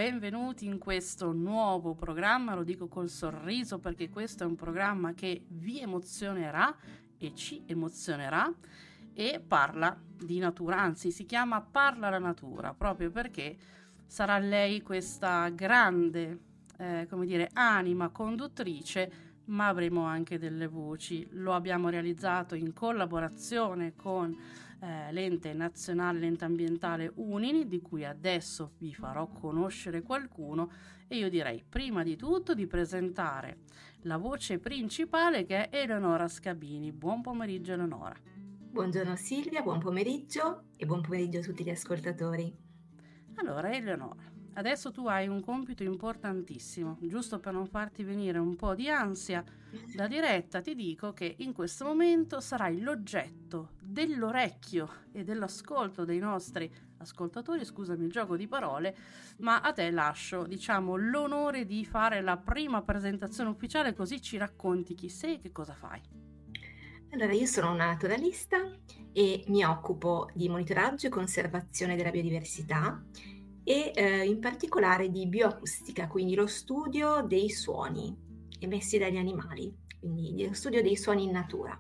benvenuti in questo nuovo programma, lo dico col sorriso perché questo è un programma che vi emozionerà e ci emozionerà e parla di natura, anzi si chiama Parla la natura, proprio perché sarà lei questa grande, anima conduttrice, ma avremo anche delle voci. Lo abbiamo realizzato in collaborazione con l'ente nazionale, l'ente ambientale UNIN, di cui adesso vi farò conoscere qualcuno, e io direi prima di tutto di presentare la voce principale, che è Eleonora Scabini. Buon pomeriggio Eleonora. Buongiorno Silvia, buon pomeriggio e buon pomeriggio a tutti gli ascoltatori. Allora Eleonora, adesso tu hai un compito importantissimo, giusto per non farti venire un po' di ansia da diretta, ti dico che in questo momento sarai l'oggetto dell'orecchio e dell'ascolto dei nostri ascoltatori, scusami il gioco di parole, ma a te lascio, l'onore di fare la prima presentazione ufficiale, così ci racconti chi sei e che cosa fai. Allora, io sono una naturalista e mi occupo di monitoraggio e conservazione della biodiversità e in particolare di bioacustica, quindi lo studio dei suoni emessi dagli animali, quindi lo studio dei suoni in natura.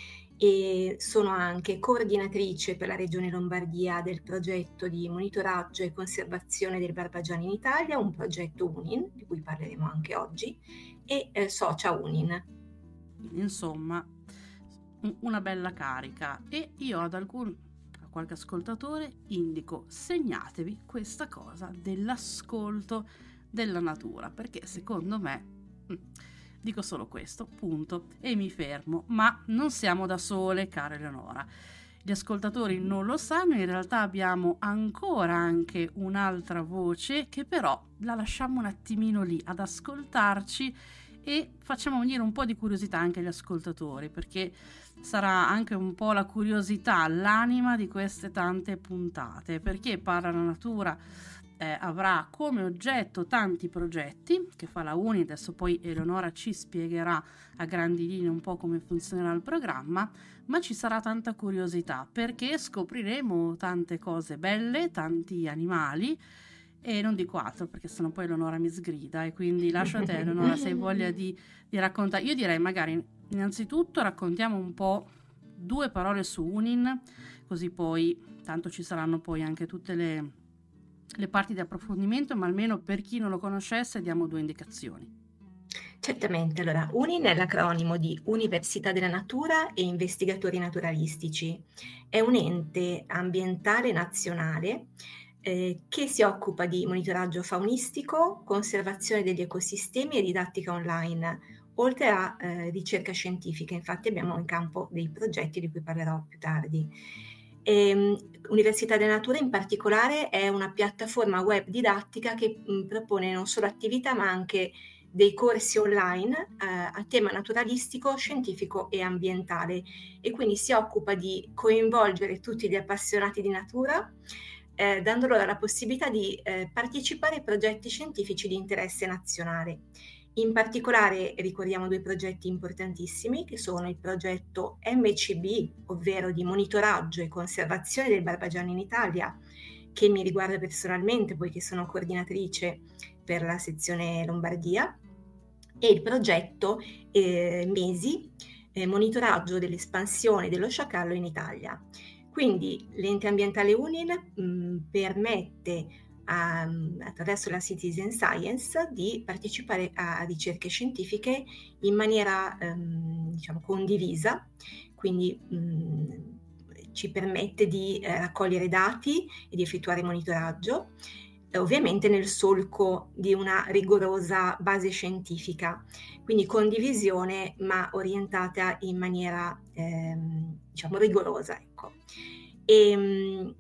E sono anche coordinatrice per la Regione Lombardia del progetto di monitoraggio e conservazione del barbagianni in Italia, un progetto UNIN, di cui parleremo anche oggi, e socia UNIN. Insomma, una bella carica, e io a qualche ascoltatore indico: segnatevi questa cosa dell'ascolto della natura, perché secondo me dico solo questo, punto, e mi fermo. Ma non siamo da sole, cara Eleonora. Gli ascoltatori non lo sanno, in realtà abbiamo ancora anche un'altra voce che però la lasciamo un attimino lì ad ascoltarci e facciamo venire un po' di curiosità anche agli ascoltatori, perché sarà anche un po' la curiosità, l'anima di queste tante puntate, perché Parla la natura avrà come oggetto tanti progetti che fa la UNI. Adesso poi Eleonora ci spiegherà a grandi linee un po' come funzionerà il programma, ma ci sarà tanta curiosità perché scopriremo tante cose belle, tanti animali. E non dico altro perché sennò poi Eleonora mi sgrida, e quindi lascio a te Eleonora se hai voglia di raccontare. Io direi magari innanzitutto raccontiamo un po', 2 parole su UNIN, così poi tanto ci saranno poi anche tutte le parti di approfondimento, ma almeno per chi non lo conoscesse diamo 2 indicazioni. Certamente, allora UNIN è l'acronimo di Università della Natura e Investigatori Naturalistici. È un ente ambientale nazionale che si occupa di monitoraggio faunistico, conservazione degli ecosistemi e didattica online, oltre a ricerca scientifica. Infatti abbiamo in campo dei progetti di cui parlerò più tardi. Università della Natura in particolare è una piattaforma web didattica che propone non solo attività ma anche dei corsi online a tema naturalistico, scientifico e ambientale, e quindi si occupa di coinvolgere tutti gli appassionati di natura, dando loro la possibilità di partecipare ai progetti scientifici di interesse nazionale. In particolare ricordiamo 2 progetti importantissimi che sono il progetto MCB, ovvero di monitoraggio e conservazione del barbagianno in Italia, che mi riguarda personalmente poiché sono coordinatrice per la sezione Lombardia, e il progetto MESI, monitoraggio dell'espansione dello sciacallo in Italia. Quindi l'ente ambientale UNIN permette attraverso la Citizen Science di partecipare a ricerche scientifiche in maniera condivisa, quindi ci permette di raccogliere dati e di effettuare monitoraggio, ovviamente nel solco di una rigorosa base scientifica, quindi condivisione ma orientata in maniera rigorosa, ecco. E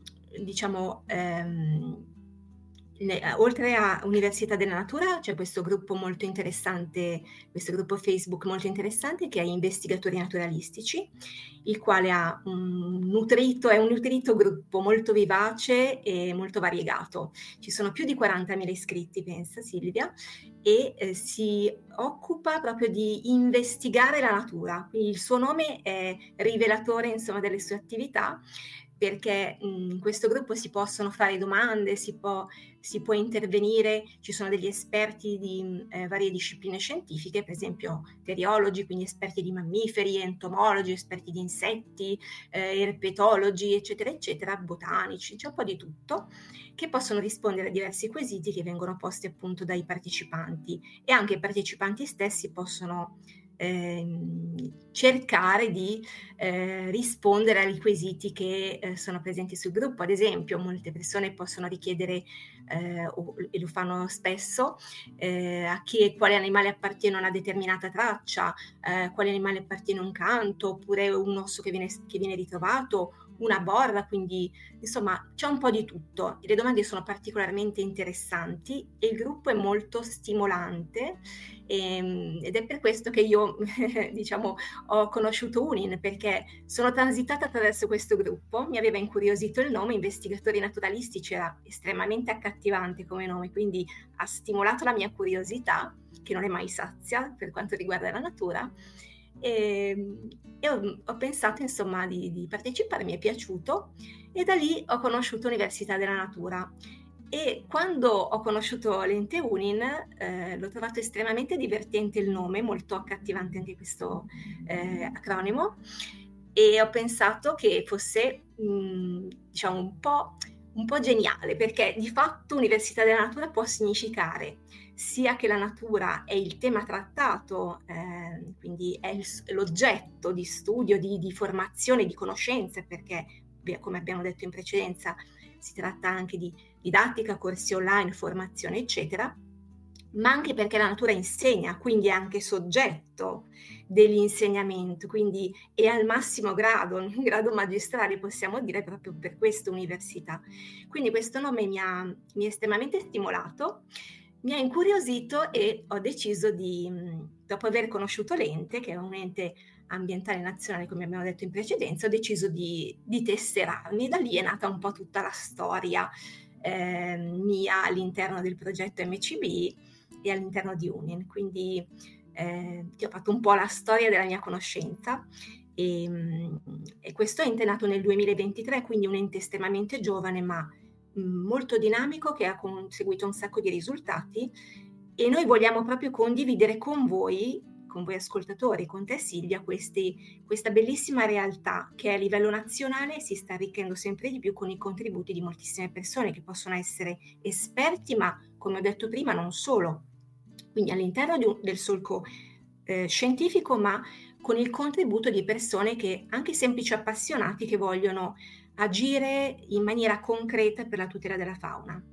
oltre a Università della Natura c'è questo gruppo molto interessante, questo gruppo Facebook molto interessante, che è Investigatori Naturalistici, il quale è un nutrito gruppo molto vivace e molto variegato. Ci sono più di 40.000 iscritti, pensa Silvia, e si occupa proprio di investigare la natura, quindi il suo nome è rivelatore, insomma, delle sue attività, perché in questo gruppo si possono fare domande, si può intervenire, ci sono degli esperti di varie discipline scientifiche, per esempio teriologi, quindi esperti di mammiferi, entomologi, esperti di insetti, erpetologi, eccetera, eccetera, botanici, c'è un po' di tutto, che possono rispondere a diversi quesiti che vengono posti appunto dai partecipanti, e anche i partecipanti stessi possono cercare di rispondere ai quesiti che sono presenti sul gruppo. Ad esempio, molte persone possono richiedere, e lo fanno spesso, a quale animale appartiene una determinata traccia, quale animale appartiene un canto, oppure un osso che viene ritrovato, una borra, quindi insomma c'è un po' di tutto. Le domande sono particolarmente interessanti e il gruppo è molto stimolante, ed è per questo che io diciamo ho conosciuto UNIN, perché sono transitata attraverso questo gruppo, mi aveva incuriosito il nome, Investigatori Naturalistici era estremamente accattivante come nome, quindi ha stimolato la mia curiosità, che non è mai sazia per quanto riguarda la natura, e ho pensato insomma di partecipare, mi è piaciuto, e da lì ho conosciuto Università della Natura. E quando ho conosciuto l'ente UNIN, l'ho trovato estremamente divertente il nome, molto accattivante anche questo acronimo, e ho pensato che fosse diciamo un po' geniale, perché di fatto Università della Natura può significare sia che la natura è il tema trattato, quindi è l'oggetto di studio, di formazione, di conoscenze, perché come abbiamo detto in precedenza si tratta anche di didattica, corsi online, formazione, eccetera, ma anche perché la natura insegna, quindi è anche soggetto dell'insegnamento, quindi è al massimo grado, un grado magistrale possiamo dire, proprio per questa università. Quindi questo nome mi ha estremamente stimolato, mi ha incuriosito, e ho deciso dopo aver conosciuto l'ente, che è un ente ambientale nazionale, come abbiamo detto in precedenza, ho deciso di tesserarmi. Da lì è nata un po' tutta la storia mia all'interno del progetto MCB e all'interno di UNIN. Quindi ti ho fatto un po' la storia della mia conoscenza, e questo ente è nato nel 2023, quindi un ente estremamente giovane ma molto dinamico, che ha conseguito un sacco di risultati, e noi vogliamo proprio condividere con voi ascoltatori, con te Silvia, questa bellissima realtà che a livello nazionale si sta arricchendo sempre di più con i contributi di moltissime persone che possono essere esperti, ma come ho detto prima non solo, quindi all'interno del solco scientifico, ma con il contributo di persone che, anche semplici appassionati, che vogliono agire in maniera concreta per la tutela della fauna.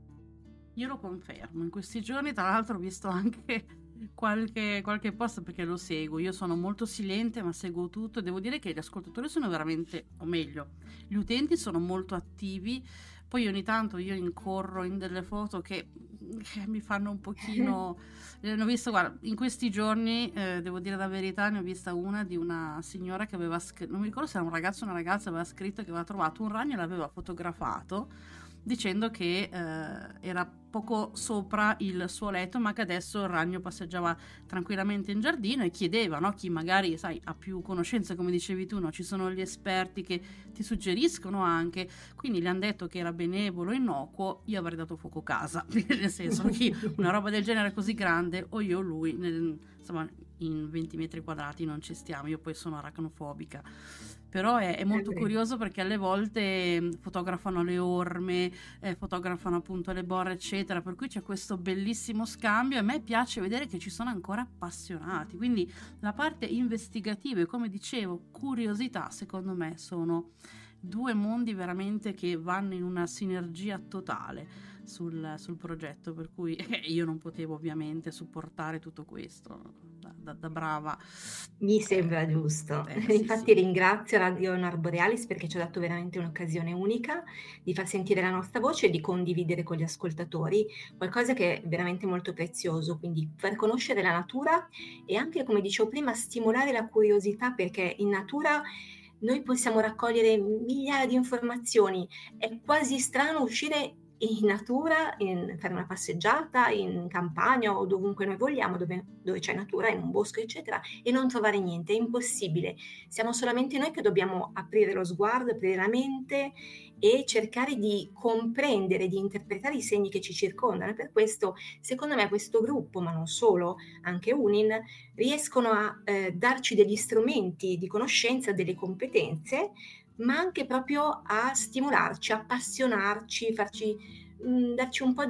Io lo confermo, in questi giorni tra l'altro ho visto anche qualche post, perché lo seguo. Io sono molto silente ma seguo tutto, e devo dire che gli ascoltatori sono veramente, o meglio, gli utenti sono molto attivi. Poi ogni tanto io incorro in delle foto che mi fanno un pochino ne ho visto, guarda, in questi giorni devo dire la verità, ne ho vista una di una signora che aveva non mi ricordo se era un ragazzo o una ragazza, aveva scritto che aveva trovato un ragno e l'aveva fotografato, dicendo che era poco sopra il suo letto, ma che adesso il ragno passeggiava tranquillamente in giardino, e chiedeva, no, chi magari, sai, ha più conoscenze, come dicevi tu, no? Ci sono gli esperti che ti suggeriscono anche, quindi le hanno detto che era benevolo, innocuo. Io avrei dato fuoco casa, nel senso che una roba del genere così grande, o io o lui, insomma, in 20 metri quadrati non ci stiamo. Io poi sono aracnofobica, però è molto curioso, perché alle volte fotografano le orme, fotografano appunto le borre, eccetera, per cui c'è questo bellissimo scambio, e a me piace vedere che ci sono ancora appassionati, quindi la parte investigativa e, come dicevo, curiosità, secondo me sono due mondi veramente che vanno in una sinergia totale sul progetto, per cui io non potevo ovviamente supportare tutto questo da brava. Mi sembra giusto. Infatti sì. Ringrazio Radio Nord Borealis, perché ci ha dato veramente un'occasione unica di far sentire la nostra voce e di condividere con gli ascoltatori qualcosa che è veramente molto prezioso, quindi far conoscere la natura e anche, come dicevo prima, stimolare la curiosità, perché in natura noi possiamo raccogliere migliaia di informazioni. È quasi strano uscire in natura, fare una passeggiata in campagna o dovunque noi vogliamo, dove c'è natura, in un bosco, eccetera, e non trovare niente, è impossibile. Siamo solamente noi che dobbiamo aprire lo sguardo, aprire la mente e cercare di comprendere, di interpretare i segni che ci circondano. Per questo, secondo me, questo gruppo, ma non solo, anche UNIN, riescono a darci degli strumenti di conoscenza, delle competenze, ma anche proprio a stimolarci, appassionarci, darci un po'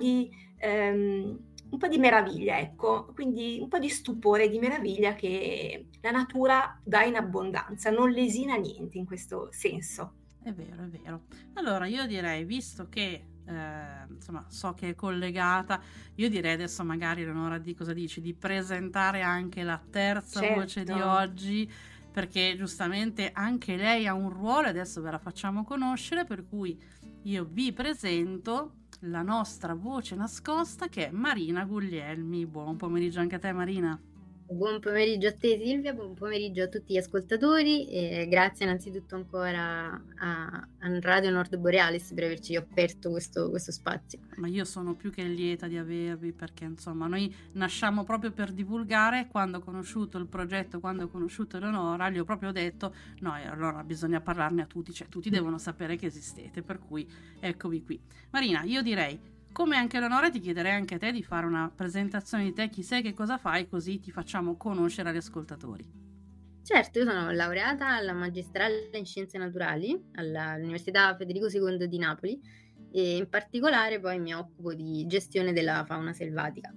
di meraviglia, ecco, quindi un po' di stupore, di meraviglia che la natura dà in abbondanza, non lesina niente in questo senso. È vero, è vero. Allora io direi, visto che insomma so che è collegata, io direi adesso magari, Eleonora, cosa dici? Di presentare anche la terza voce di oggi, perché giustamente anche lei ha un ruolo e adesso ve la facciamo conoscere, per cui io vi presento la nostra voce nascosta, che è Marina Guglielmi. Buon pomeriggio anche a te, Marina. Buon pomeriggio a te, Silvia, buon pomeriggio a tutti gli ascoltatori e grazie innanzitutto ancora a Radio Nord Borealis per averci aperto questo spazio. Ma io sono più che lieta di avervi, perché insomma noi nasciamo proprio per divulgare. Quando ho conosciuto il progetto, quando ho conosciuto Eleonora, gli ho proprio detto no, allora bisogna parlarne a tutti, cioè tutti devono sapere che esistete, per cui eccovi qui. Marina, io direi, come anche Eleonora, ti chiederei anche a te di fare una presentazione di te, chi sei, che cosa fai, così ti facciamo conoscere agli ascoltatori. Certo, io sono laureata alla magistrale in scienze naturali all'Università Federico II di Napoli e in particolare poi mi occupo di gestione della fauna selvatica.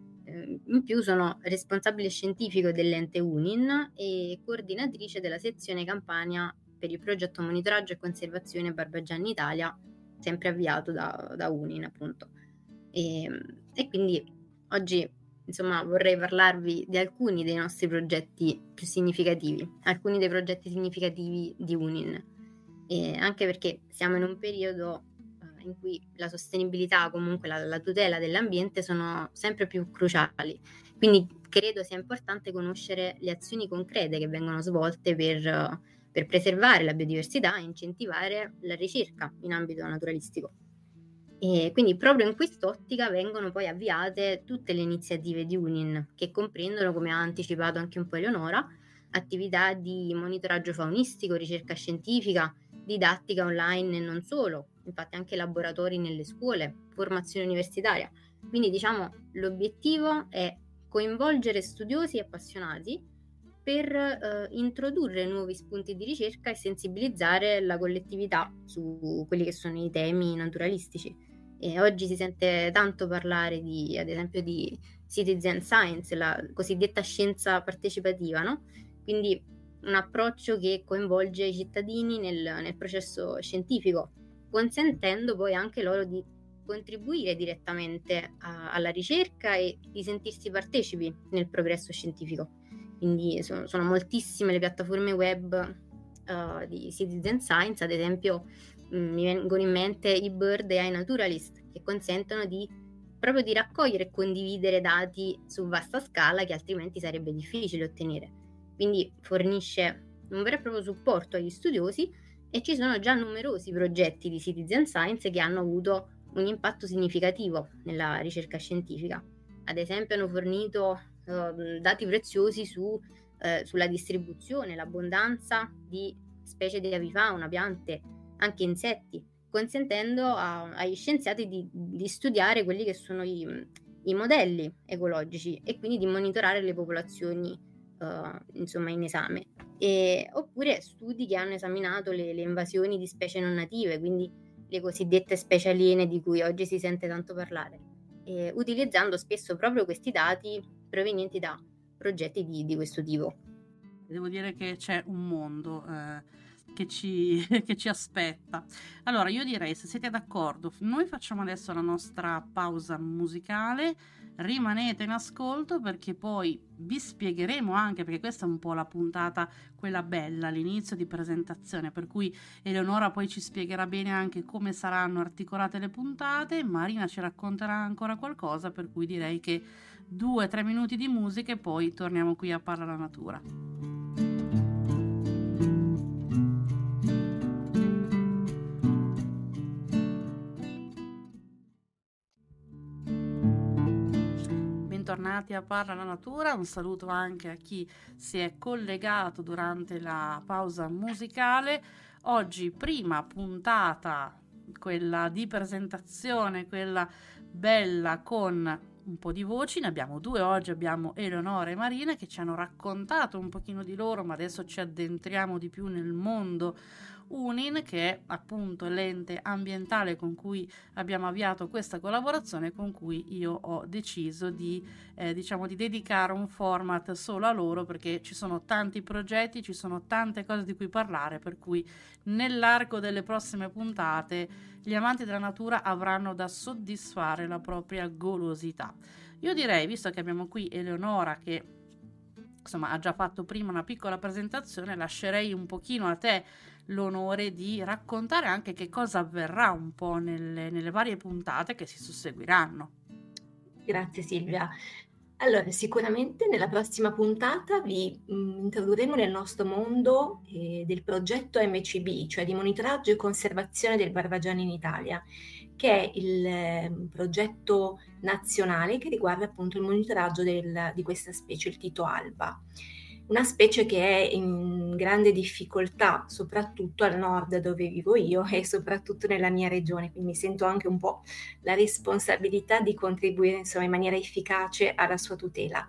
In più sono responsabile scientifico dell'ente UNIN e coordinatrice della sezione Campania per il progetto Monitoraggio e Conservazione Barbagianni Italia, sempre avviato da UNIN, appunto. E quindi oggi, insomma, vorrei parlarvi di alcuni dei nostri progetti più significativi, alcuni dei progetti significativi di UNIN, e anche perché siamo in un periodo in cui la sostenibilità, comunque la tutela dell'ambiente sono sempre più cruciali. Quindi credo sia importante conoscere le azioni concrete che vengono svolte per preservare la biodiversità e incentivare la ricerca in ambito naturalistico. E quindi proprio in quest'ottica vengono poi avviate tutte le iniziative di UNIN, che comprendono, come ha anticipato anche un po' Eleonora, attività di monitoraggio faunistico, ricerca scientifica, didattica online e non solo, infatti anche laboratori nelle scuole, formazione universitaria. Quindi diciamo l'obiettivo è coinvolgere studiosi e appassionati per introdurre nuovi spunti di ricerca e sensibilizzare la collettività su quelli che sono i temi naturalistici. E oggi si sente tanto parlare ad esempio di citizen science, la cosiddetta scienza partecipativa, no? Quindi un approccio che coinvolge i cittadini nel processo scientifico, consentendo poi anche loro di contribuire direttamente alla ricerca e di sentirsi partecipi nel progresso scientifico. Quindi sono moltissime le piattaforme web di citizen science, ad esempio mi vengono in mente eBird e iNaturalist, che consentono proprio di raccogliere e condividere dati su vasta scala che altrimenti sarebbe difficile ottenere. Quindi fornisce un vero e proprio supporto agli studiosi e ci sono già numerosi progetti di citizen science che hanno avuto un impatto significativo nella ricerca scientifica. Ad esempio hanno fornito dati preziosi sulla distribuzione, l'abbondanza di specie di avifauna, piante, anche insetti, consentendo agli scienziati di studiare quelli che sono i modelli ecologici e quindi di monitorare le popolazioni insomma in esame. Oppure studi che hanno esaminato le invasioni di specie non native, quindi le cosiddette specie aliene di cui oggi si sente tanto parlare, utilizzando spesso proprio questi dati provenienti da progetti di questo tipo. Devo dire che c'è un mondo che ci aspetta. Allora io direi, se siete d'accordo, noi facciamo adesso la nostra pausa musicale, rimanete in ascolto perché poi vi spiegheremo anche, perché questa è un po' la puntata quella bella, l'inizio di presentazione, per cui Eleonora poi ci spiegherà bene anche come saranno articolate le puntate, Marina ci racconterà ancora qualcosa, per cui direi che 2-3 minuti di musica e poi torniamo qui a Parla la Natura. bentornati a Parla la Natura, un saluto anche a chi si è collegato durante la pausa musicale. Oggi prima puntata, quella di presentazione, quella bella con un po' di voci, ne abbiamo due oggi, abbiamo Eleonora e Marina che ci hanno raccontato un pochino di loro, ma adesso ci addentriamo di più nel mondo UNIN, che è appunto l'ente ambientale con cui abbiamo avviato questa collaborazione, con cui io ho deciso di dedicare un format solo a loro, perché ci sono tanti progetti, ci sono tante cose di cui parlare, per cui nell'arco delle prossime puntate gli amanti della natura avranno da soddisfare la propria golosità. Io direi, visto che abbiamo qui Eleonora che insomma ha già fatto prima una piccola presentazione, lascerei un pochino a te l'onore di raccontare anche che cosa avverrà un po' nelle varie puntate che si susseguiranno. Grazie Silvia. Allora, sicuramente nella prossima puntata vi introdurremo nel nostro mondo del progetto MCB, cioè di monitoraggio e conservazione del barbagianni in Italia, che è il progetto nazionale che riguarda appunto il monitoraggio di questa specie, il Tito alba. Una specie che è in grande difficoltà, soprattutto al nord dove vivo io e soprattutto nella mia regione, quindi sento anche un po' la responsabilità di contribuire insomma in maniera efficace alla sua tutela.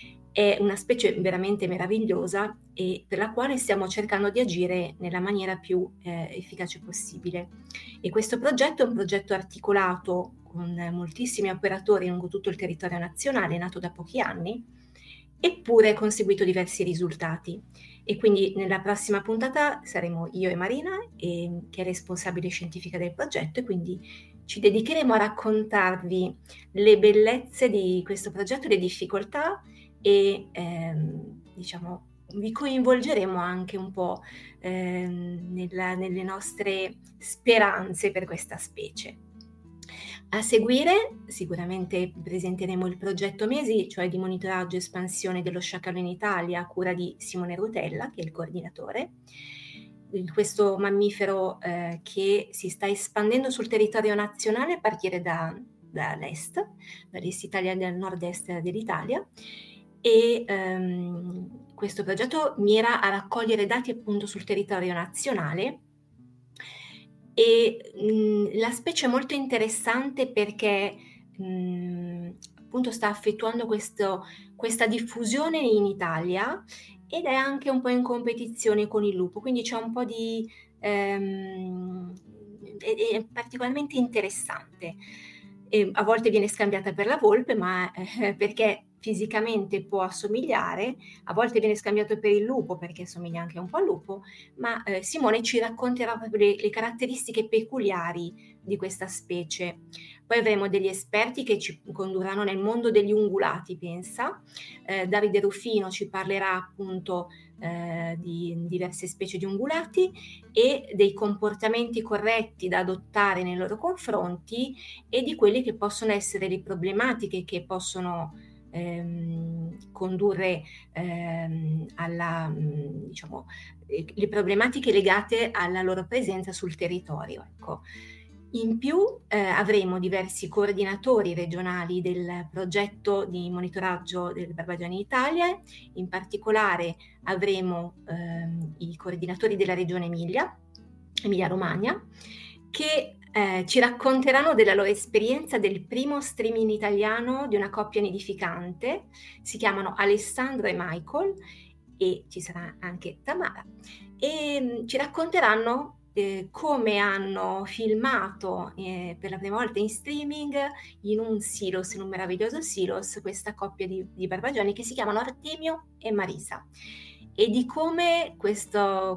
È una specie veramente meravigliosa e per la quale stiamo cercando di agire nella maniera più efficace possibile. E questo progetto è un progetto articolato con moltissimi operatori lungo tutto il territorio nazionale, nato da pochi anni, eppure ha conseguito diversi risultati. E quindi nella prossima puntata saremo io e Marina, che è responsabile scientifica del progetto, e quindi ci dedicheremo a raccontarvi le bellezze di questo progetto, le difficoltà e vi coinvolgeremo anche un po' nelle nostre speranze per questa specie. A seguire sicuramente presenteremo il progetto MESI, cioè di monitoraggio e espansione dello sciacallo in Italia, a cura di Simone Rutella, che è il coordinatore. Questo mammifero che si sta espandendo sul territorio nazionale a partire dall'est Italia, del nord-est dell'Italia, e questo progetto mira a raccogliere dati appunto sul territorio nazionale. E la specie è molto interessante perché appunto sta effettuando questa diffusione in Italia ed è anche un po' in competizione con il lupo, quindi c'è un po' di è particolarmente interessante. E a volte viene scambiata per la volpe, ma perché fisicamente può assomigliare, a volte viene scambiato per il lupo perché assomiglia anche un po' al lupo, ma Simone ci racconterà proprio le caratteristiche peculiari di questa specie. Poi avremo degli esperti che ci condurranno nel mondo degli ungulati, pensa. Davide Ruffino ci parlerà appunto di diverse specie di ungulati e dei comportamenti corretti da adottare nei loro confronti e di quelle che possono essere le problematiche che possono condurre alla le problematiche legate alla loro presenza sul territorio. Ecco. In più avremo diversi coordinatori regionali del progetto di monitoraggio del barbagianni in Italia, in particolare avremo i coordinatori della regione Emilia-Romagna, che ci racconteranno della loro esperienza del primo streaming italiano di una coppia nidificante. Si chiamano Alessandro e Michael e ci sarà anche Tamara e ci racconteranno come hanno filmato per la prima volta in streaming in un meraviglioso silos, questa coppia di barbagianni che si chiamano Artemio e Marisa, e di come questa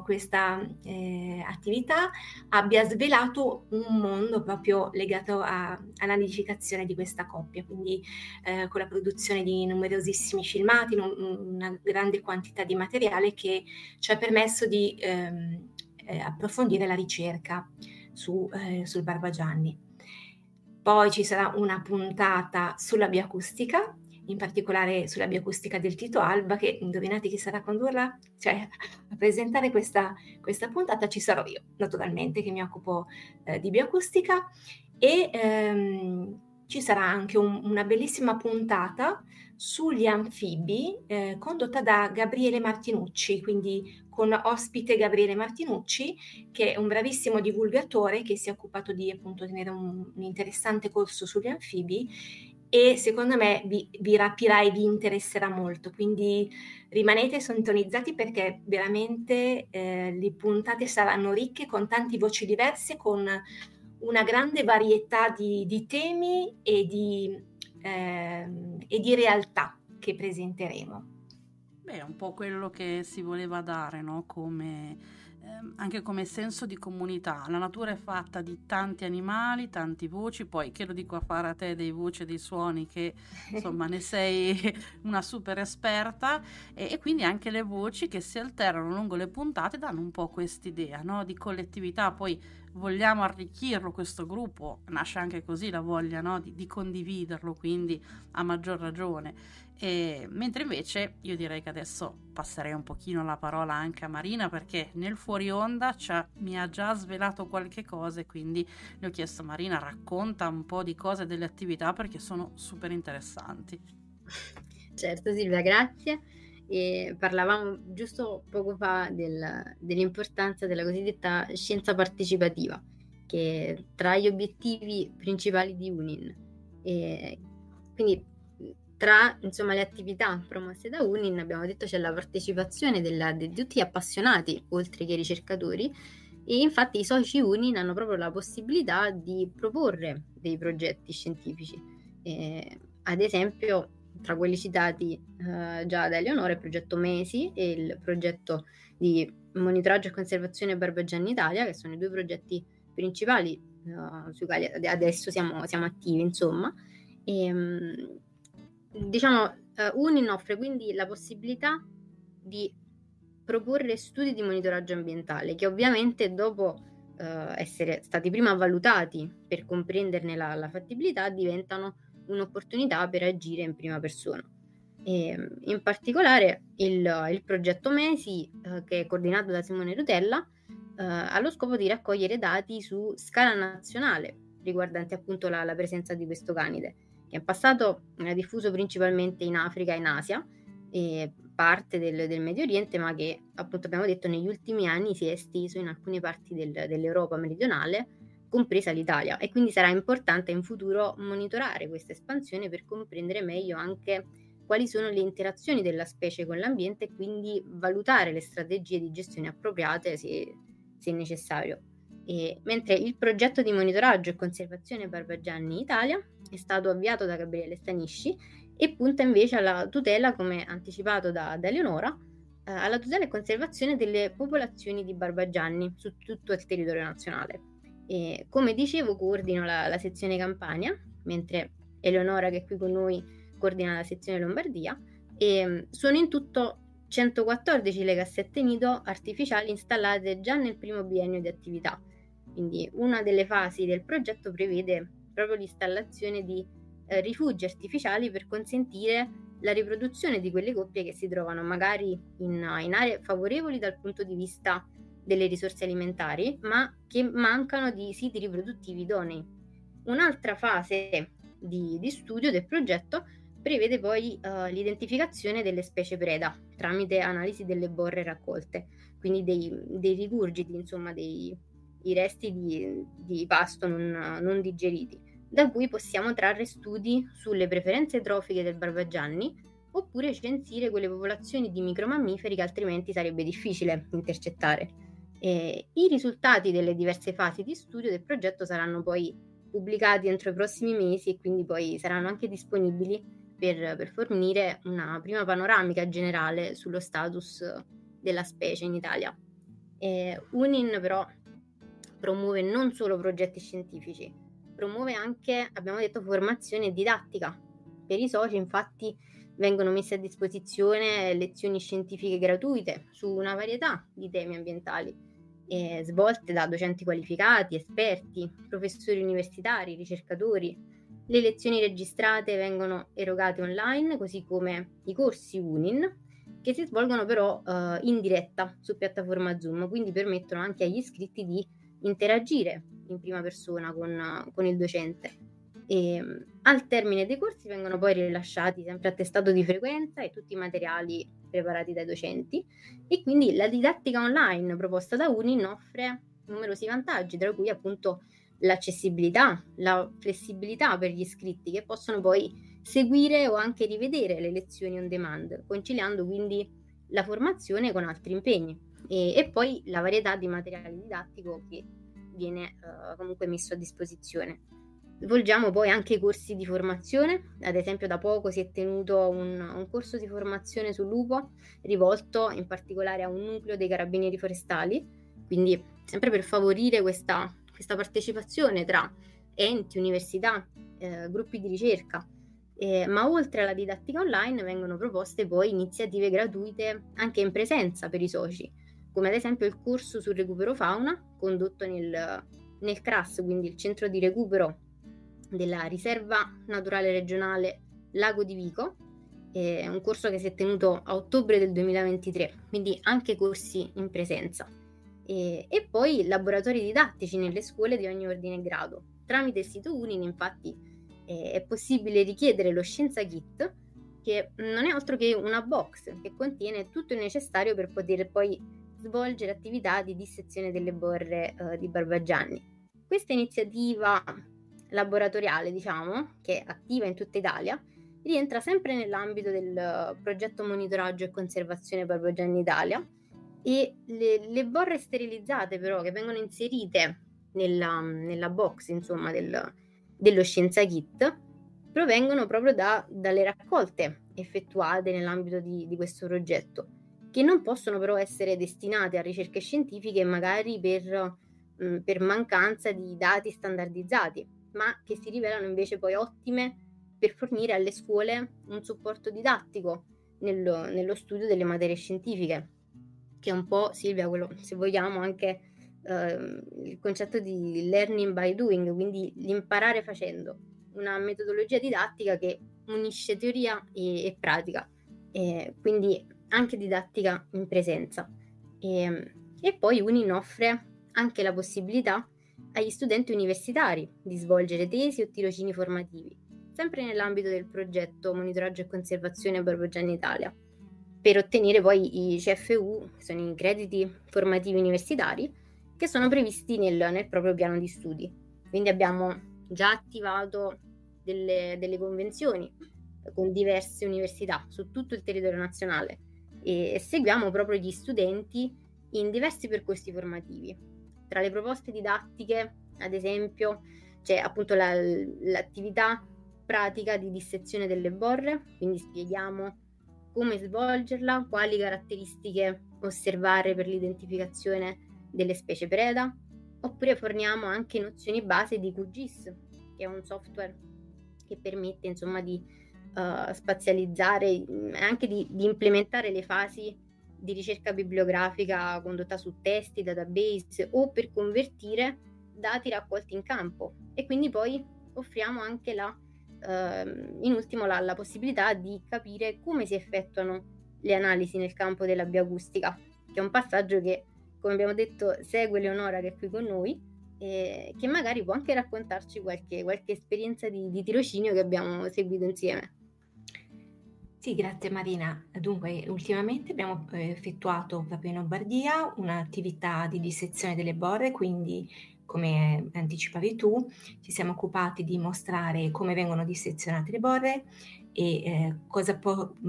attività abbia svelato un mondo proprio legato alla nidificazione di questa coppia, quindi con la produzione di numerosissimi filmati, una grande quantità di materiale che ci ha permesso di approfondire la ricerca sul barbagianni. Poi ci sarà una puntata sulla bioacustica, in particolare sulla bioacustica del Tito alba, che indovinate chi sarà a condurla? Cioè a presentare questa puntata ci sarò io, naturalmente, che mi occupo di bioacustica, e ci sarà anche una bellissima puntata sugli anfibi condotta da Gabriele Martinucci, quindi con ospite Gabriele Martinucci, che è un bravissimo divulgatore che si è occupato di appunto tenere un interessante corso sugli anfibi, e secondo me vi rapirà e vi interesserà molto, quindi rimanete sintonizzati perché veramente le puntate saranno ricche con tante voci diverse, con una grande varietà di temi e di realtà che presenteremo. Beh, è un po' quello che si voleva dare, no? Anche come senso di comunità. La natura è fatta di tanti animali, tanti voci, poi che lo dico a fare a te dei voci e dei suoni che insomma ne sei una super esperta, e quindi anche le voci che si alternano lungo le puntate danno un po' quest'idea, no? Di collettività. Poi vogliamo arricchirlo questo gruppo, nasce anche così la voglia, no? di condividerlo, quindi a maggior ragione. Mentre invece io direi che adesso passerei un pochino la parola anche a Marina, perché nel fuori onda mi ha già svelato qualche cosa, e quindi le ho chiesto: Marina, racconta un po' di cose, delle attività, perché sono super interessanti. Certo Silvia, grazie. E parlavamo giusto poco fa dell'importanza della cosiddetta scienza partecipativa, che è tra gli obiettivi principali di UNIN. E quindi tra insomma le attività promosse da UNIN abbiamo detto c'è la partecipazione di tutti gli appassionati oltre che i ricercatori, e infatti i soci UNIN hanno proprio la possibilità di proporre dei progetti scientifici. Ad esempio, tra quelli citati già da Eleonora, il progetto MESI e il progetto di monitoraggio e conservazione Barbagianni Italia, che sono i due progetti principali sui quali adesso siamo attivi, insomma. UNIN offre quindi la possibilità di proporre studi di monitoraggio ambientale, che ovviamente dopo essere stati prima valutati per comprenderne la fattibilità diventano un'opportunità per agire in prima persona. In particolare il progetto MESI, che è coordinato da Simone Rutella, ha lo scopo di raccogliere dati su scala nazionale riguardanti appunto la presenza di questo canide, che in passato era diffuso principalmente in Africa e in Asia e parte del Medio Oriente, ma che appunto abbiamo detto negli ultimi anni si è esteso in alcune parti dell'Europa meridionale, compresa l'Italia, e quindi sarà importante in futuro monitorare questa espansione per comprendere meglio anche quali sono le interazioni della specie con l'ambiente e quindi valutare le strategie di gestione appropriate se è necessario. Mentre il progetto di monitoraggio e conservazione Barbagianni Italia è stato avviato da Gabriele Stanisci e punta invece alla tutela, come anticipato da Eleonora, alla tutela e conservazione delle popolazioni di Barbagianni su tutto il territorio nazionale. Come dicevo, coordino la sezione Campania, mentre Eleonora, che è qui con noi, coordina la sezione Lombardia, e sono in tutto 114 le cassette nido artificiali installate già nel primo biennio di attività. Quindi una delle fasi del progetto prevede proprio l'installazione di rifugi artificiali per consentire la riproduzione di quelle coppie che si trovano magari in aree favorevoli dal punto di vista delle risorse alimentari, ma che mancano di siti riproduttivi idonei. Un'altra fase di studio del progetto prevede poi l'identificazione delle specie preda tramite analisi delle borre raccolte, quindi dei rigurgiti, insomma i resti di pasto non digeriti, da cui possiamo trarre studi sulle preferenze trofiche del Barbagianni, oppure censire quelle popolazioni di micromammiferi che altrimenti sarebbe difficile intercettare. I risultati delle diverse fasi di studio del progetto saranno poi pubblicati entro i prossimi mesi e quindi poi saranno anche disponibili per fornire una prima panoramica generale sullo status della specie in Italia. UNIN però promuove non solo progetti scientifici, promuove anche, abbiamo detto, formazione e didattica. Per i soci infatti vengono messe a disposizione lezioni scientifiche gratuite su una varietà di temi ambientali, svolte da docenti qualificati, esperti, professori universitari, ricercatori. Le lezioni registrate vengono erogate online, così come i corsi UNIN, che si svolgono però in diretta su piattaforma Zoom, quindi permettono anche agli iscritti di interagire in prima persona con il docente. E al termine dei corsi vengono poi rilasciati sempre attestato di frequenza e tutti i materiali preparati dai docenti, e quindi la didattica online proposta da UNIN offre numerosi vantaggi, tra cui appunto l'accessibilità, la flessibilità per gli iscritti, che possono poi seguire o anche rivedere le lezioni on demand, conciliando quindi la formazione con altri impegni, e poi la varietà di materiale didattico che viene comunque messo a disposizione. Svolgiamo poi anche corsi di formazione, ad esempio da poco si è tenuto un corso di formazione sul lupo rivolto in particolare a un nucleo dei carabinieri forestali, quindi sempre per favorire questa partecipazione tra enti, università, gruppi di ricerca. Ma oltre alla didattica online vengono proposte poi iniziative gratuite anche in presenza per i soci, come ad esempio il corso sul recupero fauna condotto nel CRAS, quindi il centro di recupero della riserva naturale regionale Lago di Vico. È un corso che si è tenuto a ottobre del 2023, quindi anche corsi in presenza. E poi laboratori didattici nelle scuole di ogni ordine e grado. Tramite il sito UNIN infatti è possibile richiedere lo Scienza Kit, che non è altro che una box che contiene tutto il necessario per poter poi svolgere attività di dissezione delle borre di Barbagianni. Questa iniziativa laboratoriale, diciamo, che è attiva in tutta Italia, rientra sempre nell'ambito del progetto monitoraggio e conservazione Barbagianni Italia, e le borre sterilizzate però che vengono inserite nella box, insomma, dello Scienza Kit provengono proprio dalle raccolte effettuate nell'ambito di questo progetto, che non possono però essere destinate a ricerche scientifiche magari per mancanza di dati standardizzati, ma che si rivelano invece poi ottime per fornire alle scuole un supporto didattico nello studio delle materie scientifiche, che è un po', Silvia, quello, se vogliamo, anche il concetto di learning by doing, quindi l'imparare facendo, una metodologia didattica che unisce teoria e pratica, quindi anche didattica in presenza. E poi UNIN offre anche la possibilità agli studenti universitari di svolgere tesi o tirocini formativi, sempre nell'ambito del progetto monitoraggio e conservazione Barbagianni Italia, per ottenere poi i CFU, che sono i crediti formativi universitari, che sono previsti nel proprio piano di studi. Quindi abbiamo già attivato delle convenzioni con diverse università su tutto il territorio nazionale e seguiamo proprio gli studenti in diversi percorsi formativi. Tra le proposte didattiche, ad esempio, c'è appunto l'attività pratica di dissezione delle borre, quindi spieghiamo come svolgerla, quali caratteristiche osservare per l'identificazione delle specie preda, oppure forniamo anche nozioni base di QGIS, che è un software che permette insomma di spazializzare e anche di implementare le fasi di ricerca bibliografica condotta su testi, database o per convertire dati raccolti in campo, e quindi poi offriamo anche in ultimo la possibilità di capire come si effettuano le analisi nel campo della bioacustica, che è un passaggio che, come abbiamo detto, segue Leonora, che è qui con noi, e che magari può anche raccontarci qualche esperienza di tirocinio che abbiamo seguito insieme. Sì, grazie Marina. Dunque, ultimamente abbiamo effettuato proprio in Lombardia un'attività di dissezione delle borre, quindi come anticipavi tu, ci siamo occupati di mostrare come vengono dissezionate le borre e cosa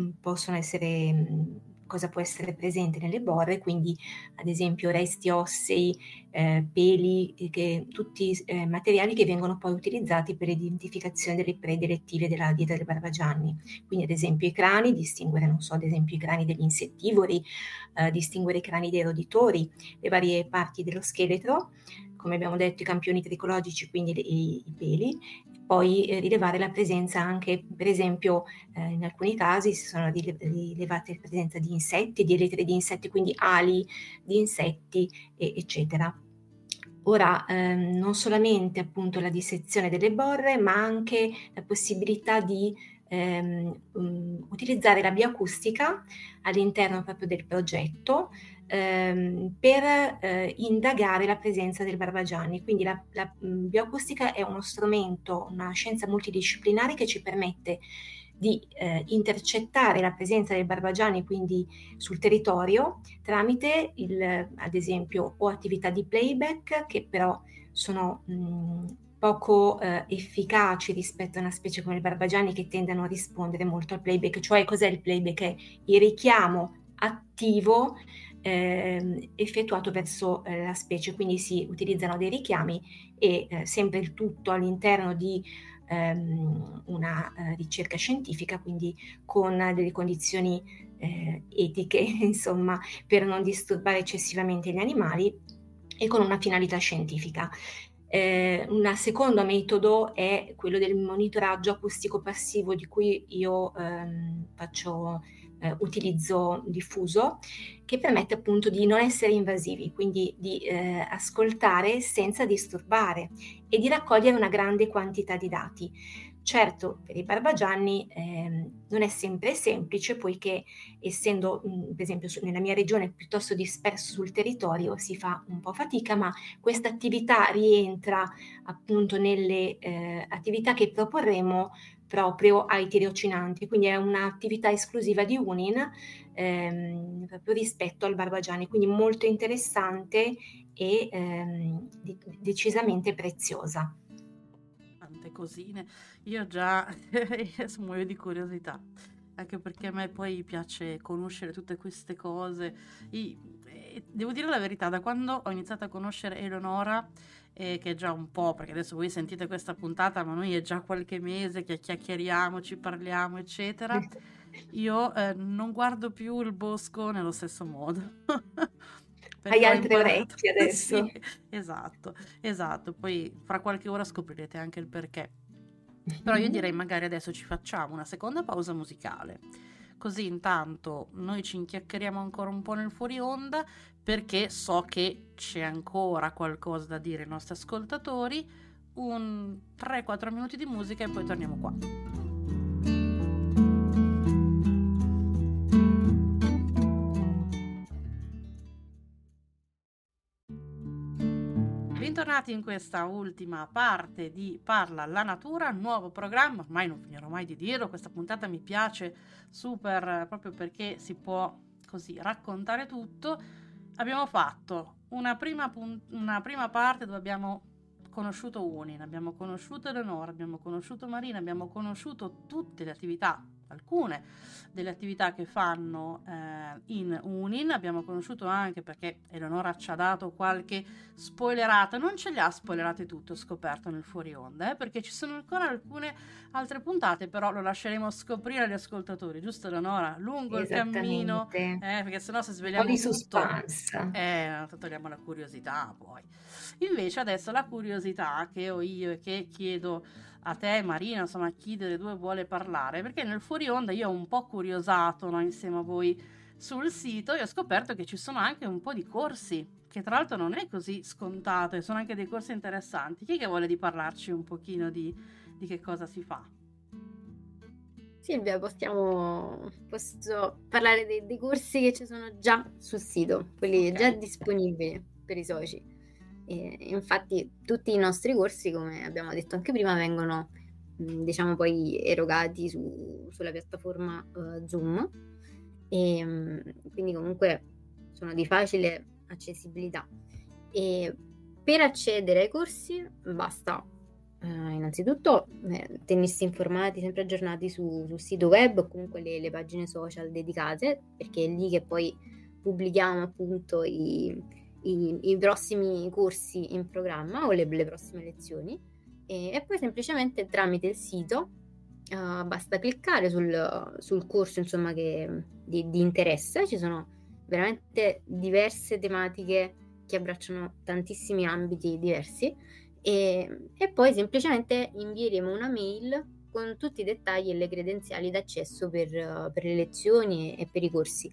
può essere presente nelle borre, quindi ad esempio resti ossei, peli, tutti materiali che vengono poi utilizzati per l'identificazione delle prede direttive della dieta dei Barbagianni. Quindi ad esempio i crani, distinguere, non so, ad esempio i crani degli insettivori, distinguere i crani dei roditori, le varie parti dello scheletro, come abbiamo detto i campioni tricologici, quindi i peli, poi rilevare la presenza anche, per esempio, in alcuni casi si sono rilevate la presenza di insetti, di eletri di insetti, quindi ali di insetti, eccetera. Ora, non solamente appunto la dissezione delle borre, ma anche la possibilità di utilizzare la bioacustica all'interno proprio del progetto per indagare la presenza del Barbagianni. Quindi la bioacustica è uno strumento, una scienza multidisciplinare che ci permette di intercettare la presenza del Barbagianni, quindi sul territorio, tramite ad esempio o attività di playback, che però sono poco efficaci rispetto a una specie come il Barbagianni, che tendono a rispondere molto al playback. Cioè, cos'è il playback? È il richiamo attivo effettuato verso la specie, quindi si utilizzano dei richiami e sempre il tutto all'interno di una ricerca scientifica, quindi con delle condizioni etiche, insomma, per non disturbare eccessivamente gli animali e con una finalità scientifica. Un secondo metodo è quello del monitoraggio acustico passivo, di cui io faccio utilizzo diffuso, che permette appunto di non essere invasivi, quindi di ascoltare senza disturbare e di raccogliere una grande quantità di dati. Certo, per i Barbagianni non è sempre semplice, poiché essendo per esempio nella mia regione piuttosto disperso sul territorio si fa un po' fatica, ma questa attività rientra appunto nelle attività che proporremo proprio ai tirocinanti, quindi è un'attività esclusiva di UNIN proprio rispetto al Barbagianni, quindi molto interessante e decisamente preziosa. Tante cosine, io già muoio di curiosità, anche perché a me poi piace conoscere tutte queste cose. Devo dire la verità, da quando ho iniziato a conoscere Eleonora, che è già un po', perché adesso voi sentite questa puntata, ma noi è già qualche mese che chiacchieriamo, ci parliamo, eccetera, io non guardo più il bosco nello stesso modo. Hai Perché ho altre imparato. orecchie adesso. Sì, esatto, poi fra qualche ora scoprirete anche il perché. Però io direi magari adesso ci facciamo una seconda pausa musicale, così intanto noi ci inchiacchieriamo ancora un po' nel fuori onda, perché so che c'è ancora qualcosa da dire ai nostri ascoltatori. Un 3-4 minuti di musica e poi torniamo qua. Bentornati in questa ultima parte di Parla la Natura, nuovo programma, ormai non finirò mai di dirlo, questa puntata mi piace super proprio perché si può così raccontare tutto. Abbiamo fatto una prima parte dove abbiamo conosciuto UNIN, abbiamo conosciuto Eleonora, abbiamo conosciuto Marina, abbiamo conosciuto tutte le attività, alcune delle attività che fanno in UNIN, abbiamo conosciuto anche, perché Eleonora ci ha dato qualche spoilerata, non ce le ha spoilerate tutte, ho scoperto nel fuori onda, perché ci sono ancora alcune altre puntate, però lo lasceremo scoprire agli ascoltatori, giusto Eleonora? Lungo il cammino, perché sennò se svegliamo tutto, suspense. Togliamo la curiosità poi. Invece adesso la curiosità che ho io e che chiedo a te Marina, insomma chi delle due vuole parlare, perché nel fuori onda io ho un po' curiosato, no, insieme a voi sul sito, e ho scoperto che ci sono anche un po' di corsi, che tra l'altro non è così scontato, e sono anche dei corsi interessanti. Chi è che vuole di parlarci un pochino di che cosa si fa? Silvia, posso parlare dei corsi che ci sono già sul sito, quelli già disponibili per i soci. Infatti tutti i nostri corsi, come abbiamo detto anche prima, vengono diciamo poi erogati sulla piattaforma Zoom, e quindi comunque sono di facile accessibilità. E per accedere ai corsi basta innanzitutto tenersi informati, sempre aggiornati sul sito web o comunque le pagine social dedicate, perché è lì che poi pubblichiamo appunto i prossimi corsi in programma o le prossime lezioni, e poi semplicemente tramite il sito basta cliccare sul corso, insomma, che di interesse. Ci sono veramente diverse tematiche che abbracciano tantissimi ambiti diversi, e poi semplicemente invieremo una mail con tutti i dettagli e le credenziali d'accesso per le lezioni e per i corsi,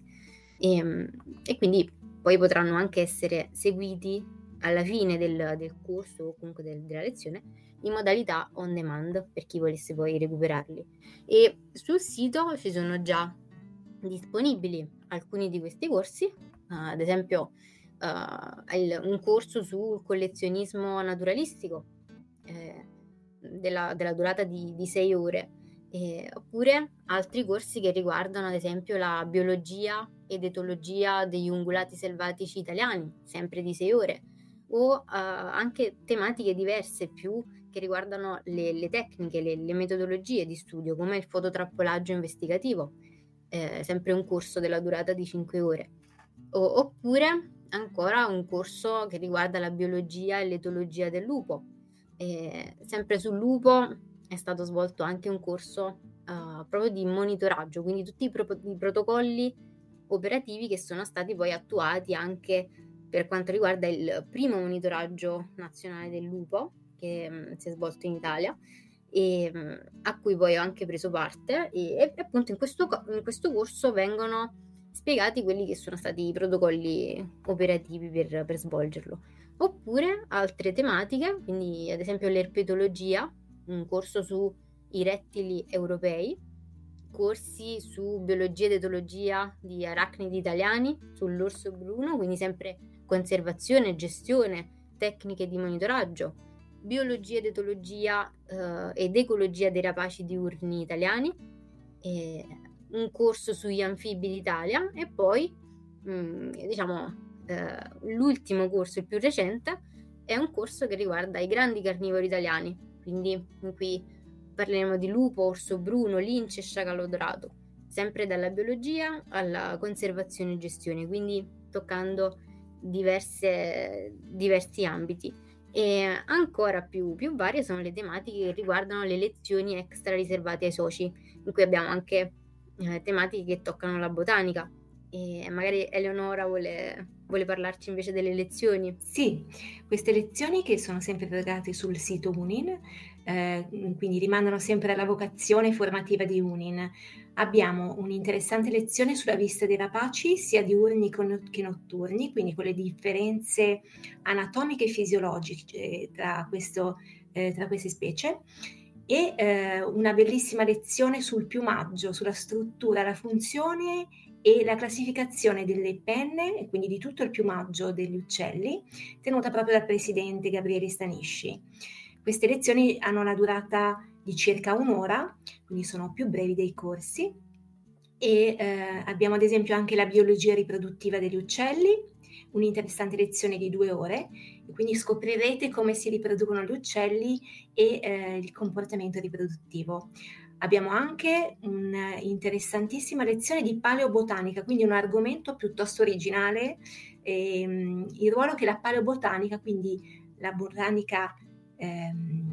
e quindi poi potranno anche essere seguiti alla fine del corso o comunque della lezione in modalità on demand per chi volesse poi recuperarli. E sul sito ci sono già disponibili alcuni di questi corsi, ad esempio un corso sul collezionismo naturalistico della durata di 6 ore, oppure altri corsi che riguardano ad esempio la biologia ed etologia degli ungulati selvatici italiani, sempre di 6 ore, o anche tematiche diverse più che riguardano le tecniche, le metodologie di studio, come il fototrappolaggio investigativo, sempre un corso della durata di 5 ore, oppure ancora un corso che riguarda la biologia e l'etologia del lupo. Sempre sul lupo è stato svolto anche un corso proprio di monitoraggio, quindi tutti i protocolli operativi che sono stati poi attuati anche per quanto riguarda il primo monitoraggio nazionale del lupo che si è svolto in Italia, e a cui poi ho anche preso parte, e appunto in questo corso vengono spiegati quelli che sono stati i protocolli operativi per svolgerlo. Oppure altre tematiche, quindi ad esempio l'erpetologia, un corso sui rettili europei, corsi su biologia ed etologia di arachnidi italiani, sull'orso bruno, quindi sempre conservazione, gestione, tecniche di monitoraggio, biologia ed etologia ed ecologia dei rapaci diurni italiani, un corso sugli anfibi d'Italia, e poi l'ultimo corso, il più recente, è un corso che riguarda i grandi carnivori italiani, quindi in cui parleremo di lupo, orso bruno, lince e sciacallo dorato, sempre dalla biologia alla conservazione e gestione, quindi toccando diversi ambiti. E ancora più varie sono le tematiche che riguardano le lezioni extra riservate ai soci, in cui abbiamo anche tematiche che toccano la botanica, e magari Eleonora vuole parlarci invece delle lezioni. Sì, queste lezioni che sono sempre trovate sul sito UNIN, quindi rimandano sempre alla vocazione formativa di UNIN. Abbiamo un'interessante lezione sulla vista dei rapaci, sia diurni che notturni, quindi con le differenze anatomiche e fisiologiche tra queste specie, e una bellissima lezione sul piumaggio, sulla struttura, la funzione e la classificazione delle penne, e quindi di tutto il piumaggio degli uccelli, tenuta proprio dal presidente Gabriele Stanisci. Queste lezioni hanno la durata di circa 1 ora, quindi sono più brevi dei corsi, e abbiamo ad esempio anche la biologia riproduttiva degli uccelli, un'interessante lezione di 2 ore, e quindi scoprirete come si riproducono gli uccelli e il comportamento riproduttivo. Abbiamo anche un'interessantissima lezione di paleobotanica, quindi un argomento piuttosto originale, il ruolo che la paleobotanica, quindi la botanica è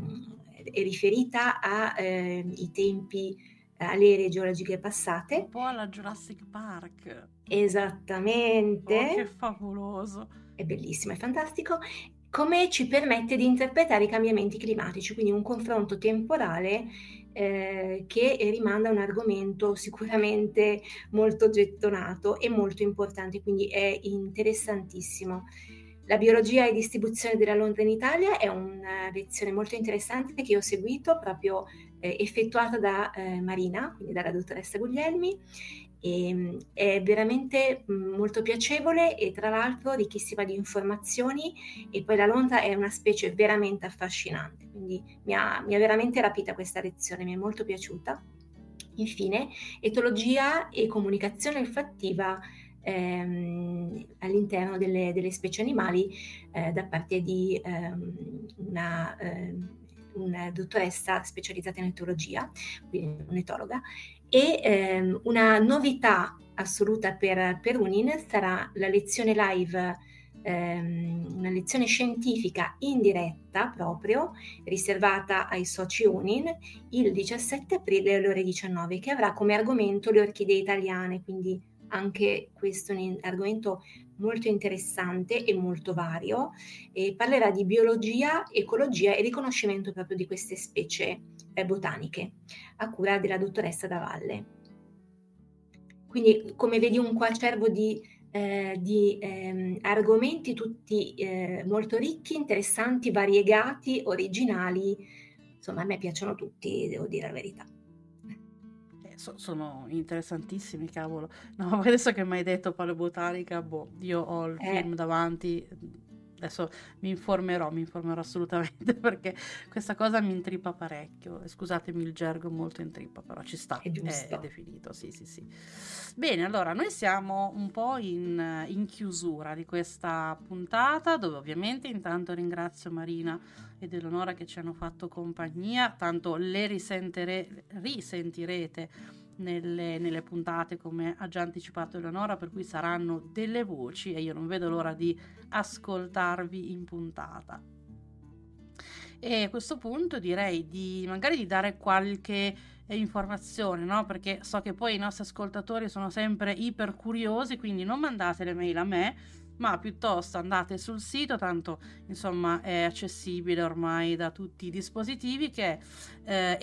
riferita ai tempi, alle ere geologiche passate. Un po' alla Jurassic Park. Esattamente. Oh, che favoloso. È bellissimo, è fantastico. Come ci permette di interpretare i cambiamenti climatici, quindi un confronto temporale che rimanda a un argomento sicuramente molto gettonato e molto importante, quindi è interessantissimo. La biologia e distribuzione della Londra in Italia è una lezione molto interessante che io ho seguito, proprio effettuata da Marina, quindi dalla dottoressa Guglielmi, e è veramente molto piacevole e tra l'altro ricchissima di informazioni, e poi la lontra è una specie veramente affascinante, quindi mi ha veramente rapita questa lezione, mi è molto piaciuta. Infine, etologia e comunicazione olfattiva all'interno delle specie animali da parte di una dottoressa specializzata in etologia, quindi un'etologa. E una novità assoluta per UNIN sarà la lezione live, una lezione scientifica in diretta proprio, riservata ai soci UNIN, il 17 aprile alle ore 19, che avrà come argomento le orchidee italiane, quindi anche questo è un argomento molto interessante e molto vario, e parlerà di biologia, ecologia e riconoscimento proprio di queste specie botaniche, a cura della dottoressa Davalle. Quindi, come vedi, un coacervo di argomenti tutti molto ricchi, interessanti, variegati, originali, insomma a me piacciono tutti, devo dire la verità. Sono interessantissimi, cavolo. No, adesso che mi hai detto paleobotanica, io ho il film davanti, adesso mi informerò assolutamente, perché questa cosa mi intrippa parecchio. Scusatemi il gergo molto intrippa, però ci sta, è definito, sì. Bene, allora noi siamo un po' in chiusura di questa puntata, dove ovviamente intanto ringrazio Marina ed Eleonora che ci hanno fatto compagnia, tanto le risentirete nelle puntate, come ha già anticipato Eleonora, per cui saranno delle voci e io non vedo l'ora di ascoltarvi in puntata. E a questo punto direi magari di dare qualche informazione, no? Perché so che poi i nostri ascoltatori sono sempre iper curiosi, quindi non mandate le mail a me, ma piuttosto andate sul sito, tanto insomma è accessibile ormai da tutti i dispositivi, che è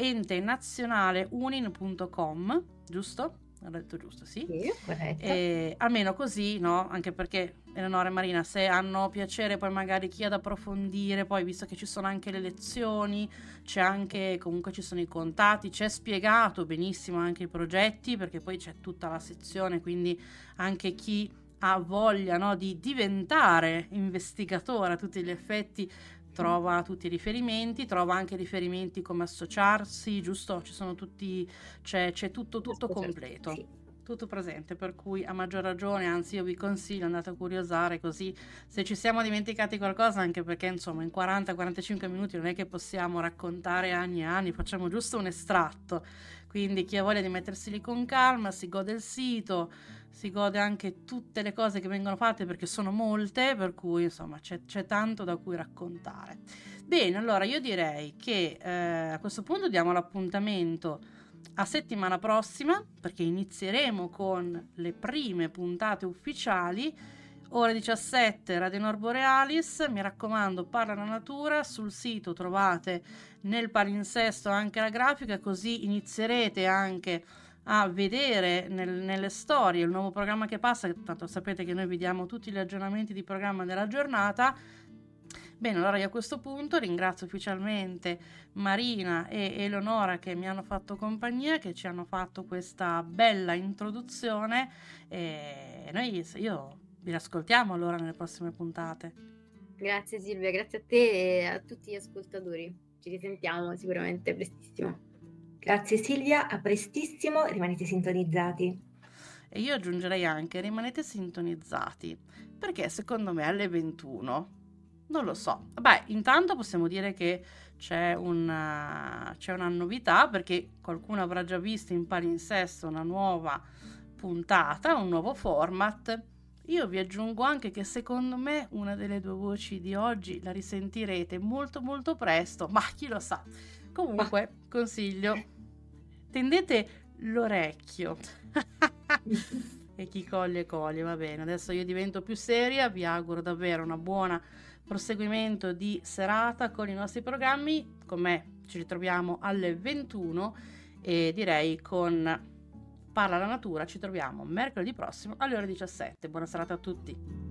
entenazionaleunin.com, giusto? Ho detto giusto, sì? Sì, corretto. Almeno così, no? Anche perché Eleonora e Marina, se hanno piacere poi magari chi ha da approfondire, poi visto che ci sono anche le lezioni, c'è anche, comunque ci sono i contatti, c'è spiegato benissimo anche i progetti, perché poi c'è tutta la sezione, quindi anche chi ha voglia, no, di diventare investigatore a tutti gli effetti trova tutti i riferimenti, trova anche riferimenti come associarsi, giusto? Ci sono tutti, c'è tutto completo, sì. Tutto presente, per cui a maggior ragione, anzi io vi consiglio, andate a curiosare, così se ci siamo dimenticati qualcosa, anche perché insomma in 40-45 minuti non è che possiamo raccontare anni e anni, facciamo giusto un estratto, quindi chi ha voglia di mettersi lì con calma si gode il sito, si gode anche tutte le cose che vengono fatte, perché sono molte, per cui insomma c'è tanto da cui raccontare. Bene, allora io direi che a questo punto diamo l'appuntamento a settimana prossima, perché inizieremo con le prime puntate ufficiali, ore 17 Radio Nord Borealis. Mi raccomando, Parla la Natura, sul sito trovate nel palinsesto anche la grafica, così inizierete anche a vedere nelle storie il nuovo programma che passa, tanto sapete che noi vi diamo tutti gli aggiornamenti di programma della giornata. Bene, allora io a questo punto ringrazio ufficialmente Marina e Eleonora che mi hanno fatto compagnia, che ci hanno fatto questa bella introduzione, e io vi ascoltiamo allora nelle prossime puntate. Grazie Silvia, grazie a te e a tutti gli ascoltatori. Ci risentiamo sicuramente prestissimo. Grazie Silvia, a prestissimo, rimanete sintonizzati. E io aggiungerei anche, rimanete sintonizzati, perché secondo me alle 21, non lo so, vabbè, intanto possiamo dire che c'è una novità, perché qualcuno avrà già visto in palinsesto una nuova puntata, un nuovo format. Io vi aggiungo anche che secondo me una delle due voci di oggi la risentirete molto molto presto, ma chi lo sa. Comunque consiglio, tendete l'orecchio e chi coglie, va bene. Adesso io divento più seria, vi auguro davvero una buona proseguimento di serata con i nostri programmi. Con me ci ritroviamo alle 21 e direi con Parla la Natura ci troviamo mercoledì prossimo alle ore 17. Buona serata a tutti.